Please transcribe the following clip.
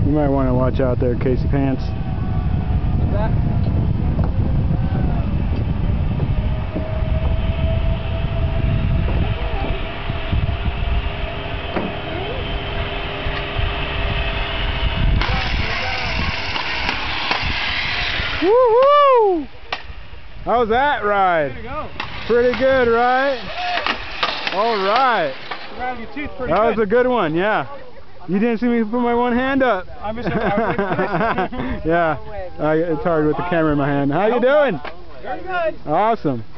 You might want to watch out there, Casey Pants. What's that? Woohoo! How's that ride? There you go. Pretty good, right? All right. Around your tooth pretty That good. was a good one, yeah. You didn't see me put my one hand up. I missed it. I Yeah, it's hard with the camera in my hand. How you doing? Very good. Awesome.